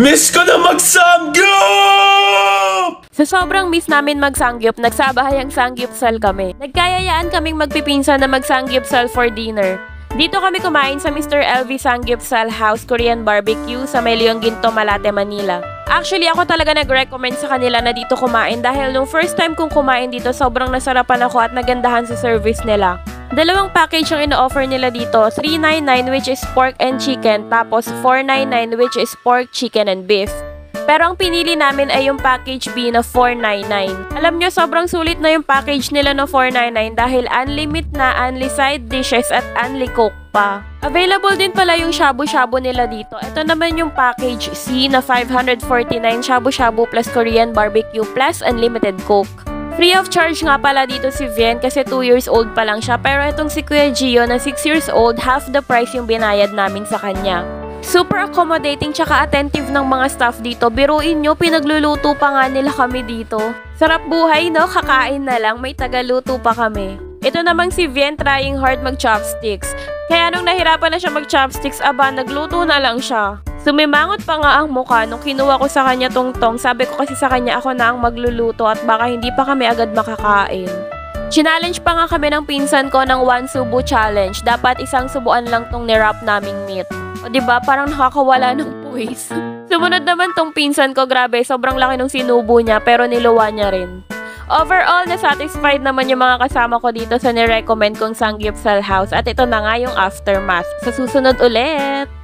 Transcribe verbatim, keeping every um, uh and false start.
Miss ko na mag-samgyup! Sa sobrang miss namin mag-sangyup, nagsabahayang sangyupsal kami. Nagkayayaan kaming magpipinsan na mag-sangyupsal for dinner. Dito kami kumain sa Mister L V Sangyupsal House Korean Barbecue sa May Leong Ginto, Malate, Manila. Actually, ako talaga nag-recommend sa kanila na dito kumain dahil nung first time kong kumain dito, sobrang nasarapan ako at nagandahan sa service nila. Dalawang package yung ino-offer nila dito, three ninety-nine which is pork and chicken, tapos four ninety-nine which is pork, chicken, and beef. Pero ang pinili namin ay yung package B na four ninety-nine. Alam nyo, sobrang sulit na yung package nila na four ninety-nine dahil unlimited na, unli side dishes at unli coke pa. Available din pala yung shabu-shabu nila dito. Ito naman yung package C na five forty-nine shabu-shabu plus Korean barbecue plus unlimited coke. Free of charge nga pala dito si Vien kasi two years old pa lang siya. Pero itong si Kuya Gio na six years old, half the price yung binayad namin sa kanya. Super accommodating tsaka attentive ng mga staff dito. Biruin nyo, pinagluluto pa nga nila kami dito. Sarap buhay, no? Kakain na lang, may tagaluto pa kami. Ito namang si Vien trying hard mag-chopsticks. Kaya nung nahirapan na siya mag-chopsticks, aba, nagluto na lang siya. Sumimangot pa nga ang mukha nung kinuha ko sa kanya tong-tong. Sabi ko kasi sa kanya ako na ang magluluto at baka hindi pa kami agad makakain. Challenge pa nga kami ng pinsan ko ng one subo challenge. Dapat isang subuan lang tong nirap naming meat. O diba, parang nakakawala ng puwis. Sumunod naman tong pinsan ko, grabe, sobrang laki ng sinubo niya pero niluwa niya rin. Overall, na-satisfied naman yung mga kasama ko dito sa nirecommend kong Sangyupsal House at ito na nga yung aftermath. Sa susunod ulit!